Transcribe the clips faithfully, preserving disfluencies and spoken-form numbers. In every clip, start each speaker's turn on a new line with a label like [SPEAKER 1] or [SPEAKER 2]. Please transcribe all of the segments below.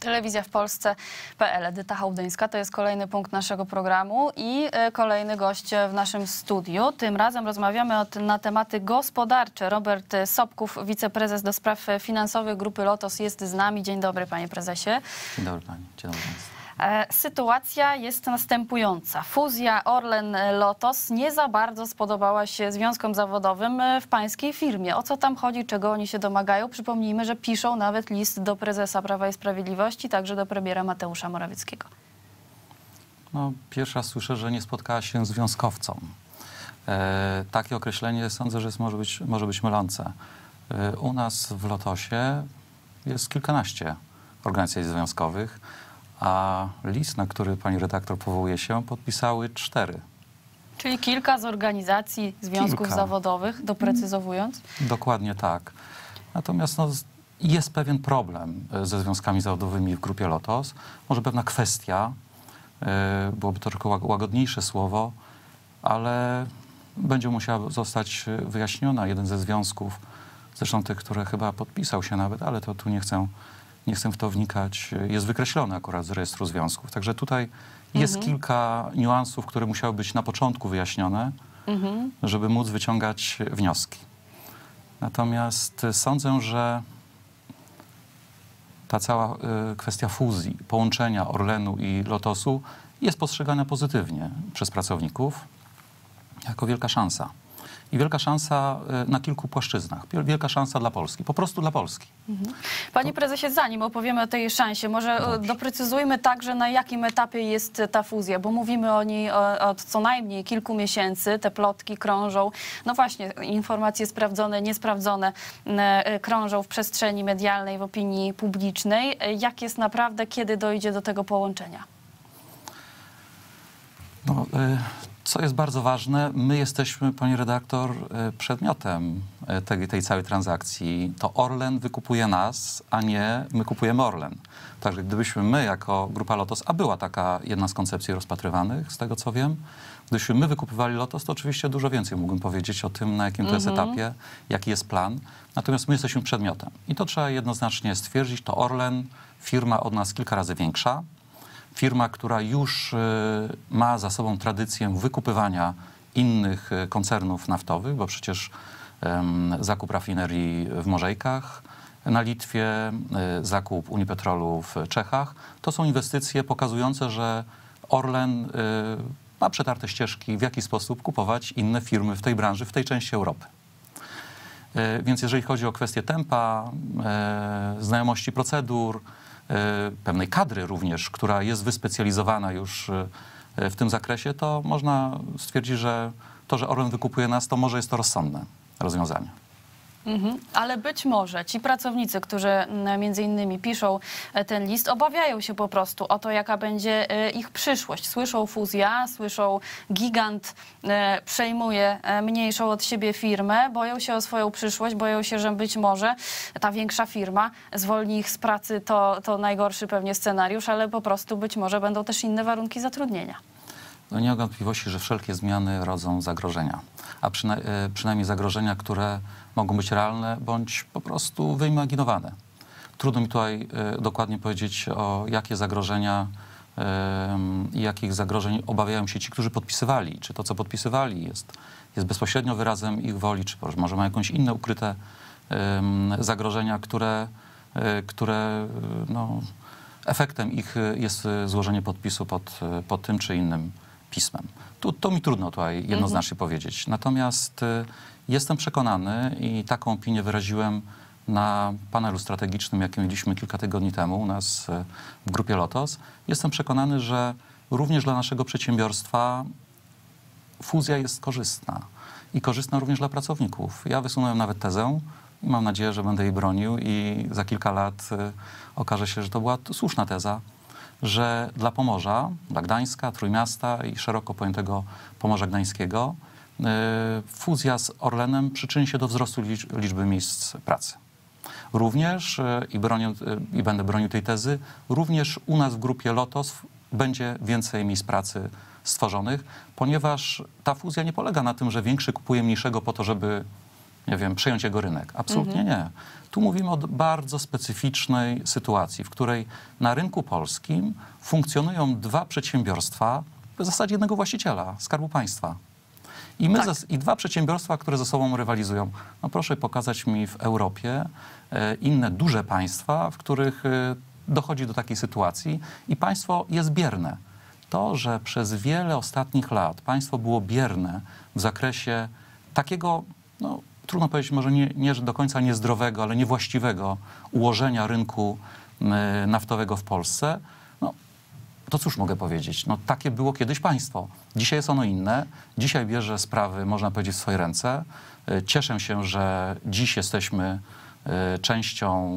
[SPEAKER 1] Telewizja w Polsce kropka pe el. Edyta Hołdyńska to jest kolejny punkt naszego programu i kolejny gość w naszym studiu. Tym razem rozmawiamy o, na tematy gospodarcze. Robert Sobków, wiceprezes do spraw finansowych Grupy Lotos jest z nami. Dzień dobry, panie prezesie.
[SPEAKER 2] Dzień dobry pani. Dzień dobry państwu.
[SPEAKER 1] Sytuacja jest następująca. Fuzja Orlen-Lotos nie za bardzo spodobała się związkom zawodowym w pańskiej firmie. O co tam chodzi, czego oni się domagają? Przypomnijmy, że piszą nawet list do prezesa Prawa i Sprawiedliwości, także do premiera Mateusza Morawieckiego.
[SPEAKER 2] No, pierwszy raz słyszę, że nie spotkała się związkowcom. E, takie określenie sądzę, że jest, może, być, może być mylące. E, u nas w Lotosie jest kilkanaście organizacji związkowych, a list, na który pani redaktor powołuje się, podpisały cztery.
[SPEAKER 1] Czyli kilka z organizacji związków
[SPEAKER 2] Kilka.
[SPEAKER 1] zawodowych, doprecyzowując?
[SPEAKER 2] Dokładnie tak. Natomiast no, jest pewien problem ze związkami zawodowymi w Grupie Lotos. Może pewna kwestia, byłoby to trochę łagodniejsze słowo, ale będzie musiała zostać wyjaśniona. Jeden ze związków, zresztą tych, które chyba podpisał się nawet, ale to tu nie chcę Nie chcę w to wnikać, jest wykreślony akurat z rejestru związków. Także tutaj jest
[SPEAKER 1] Mhm.
[SPEAKER 2] kilka niuansów, które musiały być na początku wyjaśnione,
[SPEAKER 1] Mhm.
[SPEAKER 2] żeby móc wyciągać wnioski. Natomiast sądzę, że ta cała y, kwestia fuzji, połączenia Orlenu i Lotosu jest postrzegana pozytywnie przez pracowników jako wielka szansa. I wielka szansa na kilku płaszczyznach. Wielka szansa dla Polski. Po prostu dla Polski.
[SPEAKER 1] Mhm. Panie prezesie, zanim opowiemy o tej szansie, może
[SPEAKER 2] Dobrze.
[SPEAKER 1] doprecyzujmy także, na jakim etapie jest ta fuzja, bo mówimy o niej od co najmniej kilku miesięcy. Te plotki krążą. No właśnie, informacje sprawdzone, niesprawdzone krążą w przestrzeni medialnej, w opinii publicznej. Jak jest naprawdę, kiedy dojdzie do tego połączenia?
[SPEAKER 2] No, y Co jest bardzo ważne, my jesteśmy, pani redaktor, przedmiotem tej, tej całej transakcji. To Orlen wykupuje nas, a nie my kupujemy Orlen. Także gdybyśmy my jako Grupa Lotos, a była taka jedna z koncepcji rozpatrywanych, z tego co wiem, gdybyśmy my wykupywali Lotos, to oczywiście dużo więcej mógłbym powiedzieć o tym, na jakim to jest
[SPEAKER 1] Mhm.
[SPEAKER 2] etapie, jaki jest plan. Natomiast my jesteśmy przedmiotem. I to trzeba jednoznacznie stwierdzić. To Orlen, firma od nas kilka razy większa. Firma, która już y, ma za sobą tradycję wykupywania innych y, koncernów naftowych, bo przecież y, zakup rafinerii w Morzejkach na Litwie, y, zakup Unipetrolu w Czechach, to są inwestycje pokazujące, że Orlen y, ma przetarte ścieżki, w jaki sposób kupować inne firmy w tej branży, w tej części Europy. Y, więc jeżeli chodzi o kwestię tempa, y, znajomości procedur, pewnej kadry również, która jest wyspecjalizowana już w tym zakresie, to można stwierdzić, że to, że Orlen wykupuje nas, to może jest to rozsądne rozwiązanie.
[SPEAKER 1] Mhm. Ale być może ci pracownicy, którzy między innymi piszą ten list, obawiają się po prostu o to, jaka będzie ich przyszłość. Słyszą fuzja, słyszą gigant przejmuje mniejszą od siebie firmę, boją się o swoją przyszłość, boją się, że być może ta większa firma zwolni ich z pracy. To, to najgorszy pewnie scenariusz, ale po prostu być może będą też inne warunki zatrudnienia.
[SPEAKER 2] No nie mam wątpliwości, że wszelkie zmiany rodzą zagrożenia, a przyna przynajmniej zagrożenia, które mogą być realne bądź po prostu wyimaginowane. Trudno mi tutaj y, dokładnie powiedzieć, o jakie zagrożenia i y, jakich zagrożeń obawiają się ci, którzy podpisywali. Czy to, co podpisywali, jest, jest bezpośrednio wyrazem ich woli, czy może mają jakieś inne ukryte y, zagrożenia, które, y, które y, no, efektem ich jest złożenie podpisu pod, pod tym czy innym pismem. Tu, to mi trudno tutaj jednoznacznie mhm. powiedzieć. Natomiast y, jestem przekonany i taką opinię wyraziłem na panelu strategicznym, jaki mieliśmy kilka tygodni temu u nas y, w Grupie Lotos. Jestem przekonany, że również dla naszego przedsiębiorstwa fuzja jest korzystna i korzystna również dla pracowników. Ja wysunąłem nawet tezę i mam nadzieję, że będę jej bronił i za kilka lat y, okaże się, że to była słuszna teza, że dla Pomorza, dla Gdańska, Trójmiasta i szeroko pojętego Pomorza Gdańskiego y, fuzja z Orlenem przyczyni się do wzrostu liczb, liczby miejsc pracy. Również, y, i, bronię, y, i będę bronił tej tezy, również u nas w Grupie Lotos będzie więcej miejsc pracy stworzonych, ponieważ ta fuzja nie polega na tym, że większy kupuje mniejszego po to, żeby nie wiem, przejąć jego rynek. Absolutnie
[SPEAKER 1] Mhm.
[SPEAKER 2] nie. Tu mówimy o bardzo specyficznej sytuacji, w której na rynku polskim funkcjonują dwa przedsiębiorstwa w zasadzie jednego właściciela, Skarbu Państwa. I, my
[SPEAKER 1] Tak.
[SPEAKER 2] zas- I dwa przedsiębiorstwa, które ze sobą rywalizują. No proszę pokazać mi w Europie e, inne duże państwa, w których e, dochodzi do takiej sytuacji i państwo jest bierne. To, że przez wiele ostatnich lat państwo było bierne w zakresie takiego, no, trudno powiedzieć, może nie, nie do końca niezdrowego, ale niewłaściwego ułożenia rynku e, naftowego w Polsce, no, to cóż mogę powiedzieć? No, takie było kiedyś państwo. Dzisiaj jest ono inne. Dzisiaj bierze sprawy, można powiedzieć, w swoje ręce. E, Cieszę się, że dziś jesteśmy e, częścią,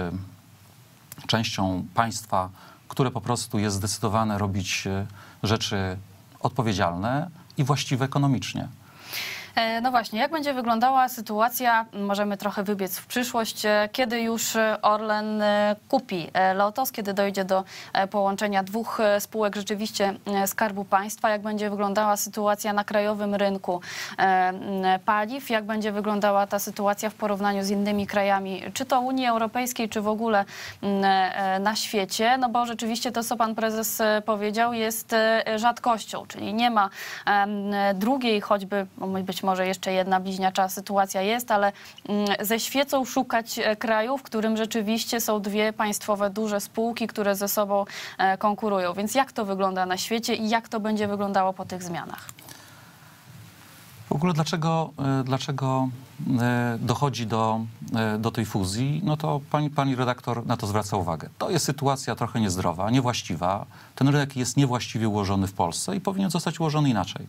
[SPEAKER 2] e, częścią państwa, które po prostu jest zdecydowane robić e, rzeczy odpowiedzialne i właściwe ekonomicznie.
[SPEAKER 1] E, No właśnie, jak będzie wyglądała sytuacja, możemy trochę wybiec w przyszłość, e, kiedy już e, Orlen e, kupi e, Lotos, kiedy dojdzie do e, połączenia dwóch e, spółek rzeczywiście e, Skarbu Państwa, jak będzie wyglądała sytuacja na krajowym rynku e, m, paliw, jak będzie wyglądała ta sytuacja w porównaniu z innymi krajami, czy to Unii Europejskiej, czy w ogóle m, e, na świecie, no bo rzeczywiście to, co pan prezes e, powiedział, jest e, rzadkością, czyli nie ma em, drugiej, choćby być może jeszcze jedna bliźniacza sytuacja jest, ale mm, ze świecą szukać e, kraju, w którym rzeczywiście są dwie państwowe duże spółki, które ze sobą e, konkurują. Więc jak to wygląda na świecie i jak to będzie wyglądało po tych zmianach?
[SPEAKER 2] W ogóle dlaczego, e, dlaczego e, dochodzi do, e, do tej fuzji? No to pani, pani redaktor na to zwraca uwagę. To jest sytuacja trochę niezdrowa, niewłaściwa. Ten rynek jest niewłaściwie ułożony w Polsce i powinien zostać ułożony inaczej.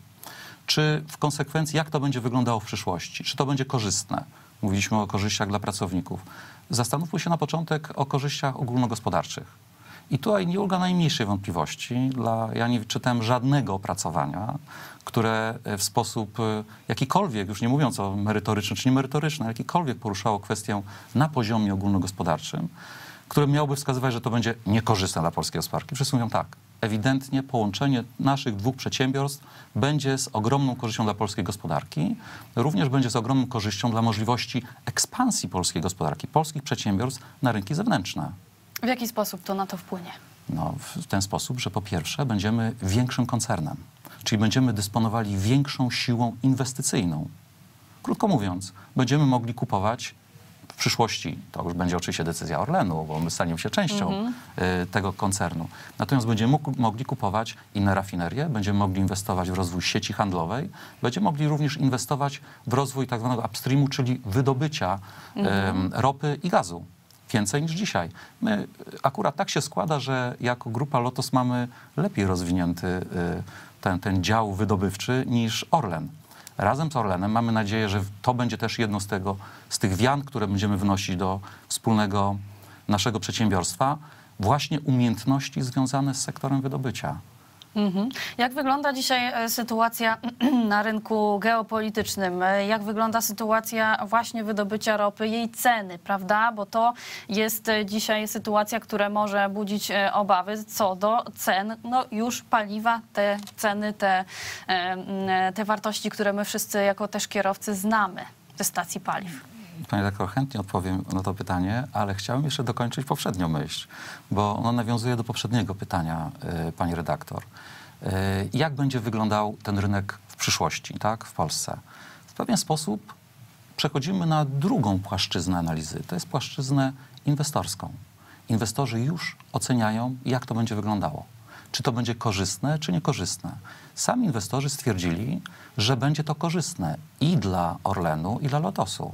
[SPEAKER 2] Czy w konsekwencji, jak to będzie wyglądało w przyszłości? Czy to będzie korzystne? Mówiliśmy o korzyściach dla pracowników. Zastanówmy się na początek o korzyściach ogólnogospodarczych. I tutaj nie ulega najmniejszej wątpliwości. Dla, ja nie czytałem żadnego opracowania, które w sposób e, jakikolwiek, już nie mówiąc o merytorycznym czy niemerytorycznym, ale jakikolwiek poruszało kwestię na poziomie ogólnogospodarczym, które miałoby wskazywać, że to będzie niekorzystne dla polskiej gospodarki. Wszyscy mówią tak. Ewidentnie połączenie naszych dwóch przedsiębiorstw będzie z ogromną korzyścią dla polskiej gospodarki. Również będzie z ogromną korzyścią dla możliwości ekspansji polskiej gospodarki, polskich przedsiębiorstw na rynki zewnętrzne.
[SPEAKER 1] W jaki sposób to na to wpłynie?
[SPEAKER 2] No, w ten sposób, że po pierwsze będziemy większym koncernem, czyli będziemy dysponowali większą siłą inwestycyjną. Krótko mówiąc, będziemy mogli kupować w przyszłości, to już będzie oczywiście decyzja Orlenu, bo my staniemy się częścią
[SPEAKER 1] Mhm.
[SPEAKER 2] y, tego koncernu. Natomiast będziemy mógł- mogli kupować inne rafinerie, będziemy mogli inwestować w rozwój sieci handlowej, będziemy mogli również inwestować w rozwój tak zwanego upstreamu, czyli wydobycia em, ropy i gazu. Więcej niż dzisiaj. My y, akurat tak się składa, że jako grupa Lotos mamy lepiej rozwinięty y, ten, ten dział wydobywczy niż Orlen. Razem z Orlenem mamy nadzieję, że to będzie też jedno z, tego, z tych wian, które będziemy wnosić do wspólnego naszego przedsiębiorstwa, właśnie umiejętności związane z sektorem wydobycia.
[SPEAKER 1] Mhm. Jak wygląda dzisiaj e, sytuacja na rynku geopolitycznym? E, Jak wygląda sytuacja właśnie wydobycia ropy, jej ceny, prawda? Bo to jest e, dzisiaj sytuacja, która może budzić e, obawy co do cen, no już paliwa, te ceny, te, e, m, te wartości, które my wszyscy jako też kierowcy znamy ze stacji paliw.
[SPEAKER 2] Panie redaktor, chętnie odpowiem na to pytanie, ale chciałem jeszcze dokończyć poprzednią myśl, bo ono nawiązuje do poprzedniego pytania y, pani redaktor. Y, jak będzie wyglądał ten rynek w przyszłości, tak, w Polsce? W pewien sposób przechodzimy na drugą płaszczyznę analizy. To jest płaszczyznę inwestorską. Inwestorzy już oceniają, jak to będzie wyglądało. Czy to będzie korzystne, czy niekorzystne. Sami inwestorzy stwierdzili, że będzie to korzystne i dla Orlenu, i dla Lotosu.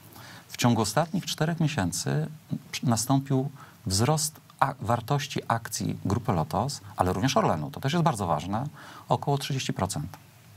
[SPEAKER 2] W ciągu ostatnich czterech miesięcy nastąpił wzrost a- wartości akcji grupy Lotos, ale również Orlenu, to też jest bardzo ważne, około trzydzieści procent.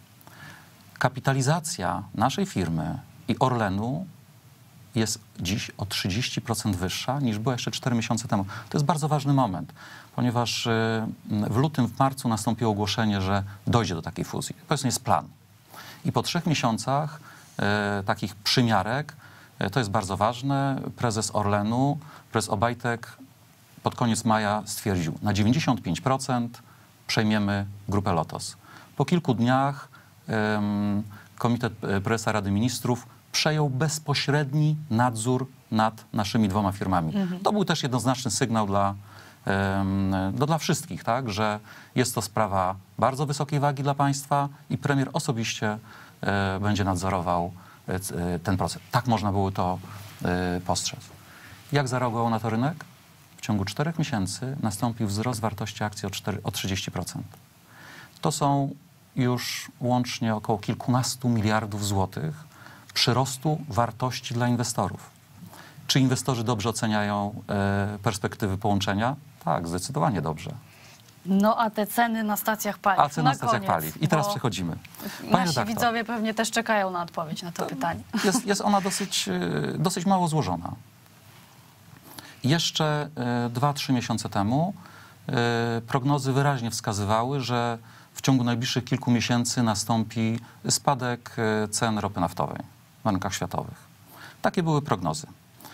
[SPEAKER 2] Kapitalizacja naszej firmy i Orlenu jest dziś o trzydzieści procent wyższa niż była jeszcze cztery miesiące temu. To jest bardzo ważny moment, ponieważ y, w lutym, w marcu nastąpiło ogłoszenie, że dojdzie do takiej fuzji. Powiedzmy, jest plan. I po trzech miesiącach y, takich przymiarek, y, to jest bardzo ważne, prezes Orlenu, prezes Obajtek pod koniec maja stwierdził, na dziewięćdziesiąt pięć procent przejmiemy grupę Lotos. Po kilku dniach ym, Komitet Prezesa Rady Ministrów przejął bezpośredni nadzór nad naszymi dwoma firmami. Mhm. To był też jednoznaczny sygnał dla, no, dla wszystkich, tak, że jest to sprawa bardzo wysokiej wagi dla państwa i premier osobiście e, będzie nadzorował e, ten proces. Tak można było to e, postrzec. Jak zareagował na to rynek? W ciągu czterech miesięcy nastąpił wzrost wartości akcji o, cztery, o trzydzieści procent. To są już łącznie około kilkunastu miliardów złotych przyrostu wartości dla inwestorów. Czy inwestorzy dobrze oceniają e, perspektywy połączenia? Tak, zdecydowanie dobrze.
[SPEAKER 1] No a te ceny na stacjach paliw?
[SPEAKER 2] A ceny na, na stacjach
[SPEAKER 1] koniec,
[SPEAKER 2] paliw. I teraz przechodzimy.
[SPEAKER 1] Panie nasi redaktor, widzowie pewnie też czekają na odpowiedź na to, to pytanie.
[SPEAKER 2] Jest, jest ona dosyć, dosyć mało złożona. Jeszcze dwa, trzy miesiące temu e, prognozy wyraźnie wskazywały, że w ciągu najbliższych kilku miesięcy nastąpi spadek cen ropy naftowej na rynkach światowych. Takie były prognozy.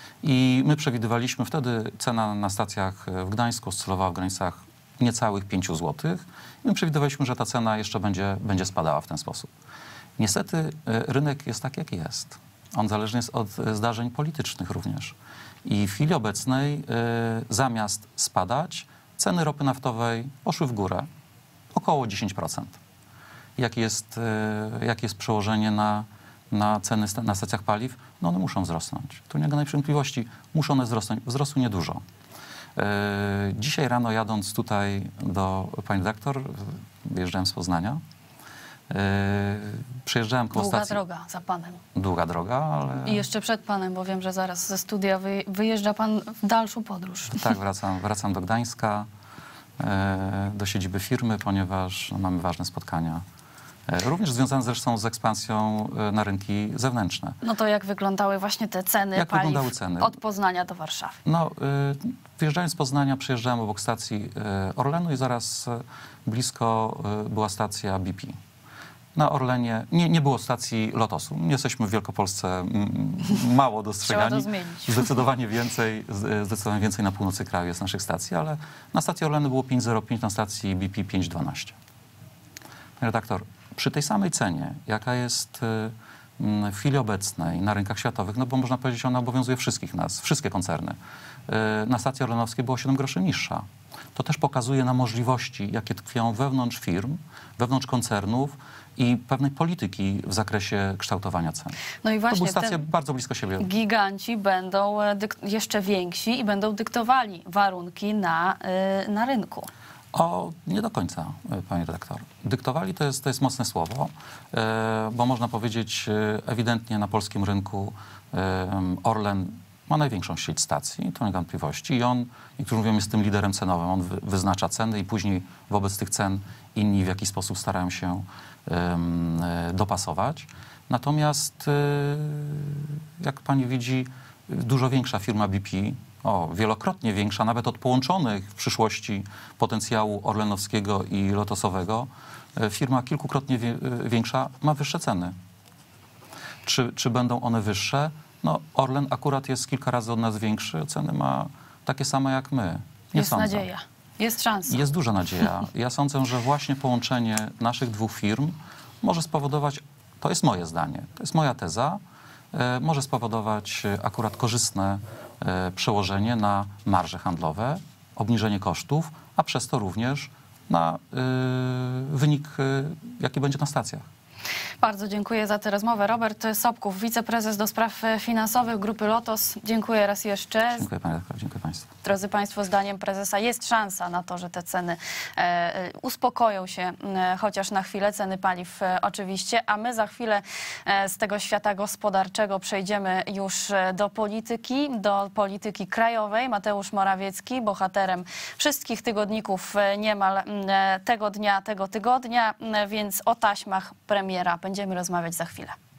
[SPEAKER 2] I my przewidywaliśmy wtedy, cena na stacjach w Gdańsku oscylowała w granicach niecałych pięciu złotych. I my przewidywaliśmy, że ta cena jeszcze będzie, będzie spadała w ten sposób. Niestety rynek jest tak, jak jest. On zależny jest od zdarzeń politycznych również. I w chwili obecnej y, zamiast spadać, ceny ropy naftowej poszły w górę. Około dziesięć procent. Jakie jest, y, jakie jest przełożenie na, na ceny sta na stacjach paliw? No one muszą wzrosnąć. Tu nie ma najmniejszej wątpliwości. Muszą one wzrosnąć. Wzrosły niedużo. Y, dzisiaj rano jadąc tutaj do pani redaktor, wyjeżdżałem z Poznania. Yy, przyjeżdżałem koło
[SPEAKER 1] Długa
[SPEAKER 2] stacji.
[SPEAKER 1] droga za panem.
[SPEAKER 2] Długa droga, ale...
[SPEAKER 1] I jeszcze przed panem, bo wiem, że zaraz ze studia wy, wyjeżdża pan w dalszą podróż.
[SPEAKER 2] Tak, wracam, wracam do Gdańska, yy, do siedziby firmy, ponieważ no, mamy ważne spotkania. Yy, również związane zresztą z ekspansją yy, na rynki zewnętrzne.
[SPEAKER 1] No to jak wyglądały właśnie te ceny
[SPEAKER 2] jak
[SPEAKER 1] paliw
[SPEAKER 2] wyglądały ceny?
[SPEAKER 1] Od Poznania do Warszawy?
[SPEAKER 2] No, yy, wyjeżdżając z Poznania, przyjeżdżałem obok stacji yy, Orlenu i zaraz yy, blisko yy, była stacja B P. Na Orlenie nie, nie było stacji Lotosu. Jesteśmy w Wielkopolsce m, mało dostrzegani.
[SPEAKER 1] Trzeba to zmienić.
[SPEAKER 2] Zdecydowanie więcej, zdecydowanie więcej na północy kraju jest naszych stacji, ale na stacji Orlenu było pięć zero pięć, na stacji B P pięć dwanaście. Panie redaktor, przy tej samej cenie, jaka jest w chwili obecnej na rynkach światowych, no bo można powiedzieć, ona obowiązuje wszystkich nas, wszystkie koncerny, na stacji orlenowskiej było siedem groszy niższa. To też pokazuje na możliwości, jakie tkwią wewnątrz firm, wewnątrz koncernów i pewnej polityki w zakresie kształtowania cen.
[SPEAKER 1] No i właśnie
[SPEAKER 2] to były stacje bardzo blisko siebie.
[SPEAKER 1] Giganci będą jeszcze więksi i będą dyktowali warunki na, yy, na rynku.
[SPEAKER 2] O, nie do końca, pani redaktor. Dyktowali to jest, to jest mocne słowo, e, bo można powiedzieć e, ewidentnie na polskim rynku e, Orlen ma największą sieć stacji, to nie ma wątpliwości i on, niektórzy mówią, jest tym liderem cenowym, on wy, wyznacza ceny i później wobec tych cen inni w jakiś sposób starają się e, dopasować. Natomiast e, jak pani widzi, dużo większa firma B P, o, wielokrotnie większa, nawet od połączonych w przyszłości potencjału orlenowskiego i lotosowego, firma kilkukrotnie wie, większa ma wyższe ceny. Czy, czy będą one wyższe? No, Orlen akurat jest kilka razy od nas większy, ceny ma takie same jak my. Nie
[SPEAKER 1] jest
[SPEAKER 2] sądzę.
[SPEAKER 1] nadzieja, jest szansa.
[SPEAKER 2] Jest duża nadzieja. Ja sądzę, że właśnie połączenie naszych dwóch firm może spowodować, to jest moje zdanie, to jest moja teza, e, może spowodować akurat korzystne przełożenie na marże handlowe, obniżenie kosztów, a przez to również na y, wynik, y, jaki będzie na stacjach.
[SPEAKER 1] Bardzo dziękuję za tę rozmowę. Robert Sobków, wiceprezes do spraw finansowych Grupy Lotos. Dziękuję raz jeszcze.
[SPEAKER 2] Dziękuję Pani redaktor, dziękuję Państwu.
[SPEAKER 1] Drodzy Państwo, zdaniem prezesa jest szansa na to, że te ceny e, uspokoją się e, chociaż na chwilę, ceny paliw e, oczywiście, a my za chwilę e, z tego świata gospodarczego przejdziemy już e, do polityki, do polityki krajowej. Mateusz Morawiecki, bohaterem wszystkich tygodników e, niemal e, tego dnia, tego tygodnia, e, więc o taśmach premiera będziemy rozmawiać za chwilę.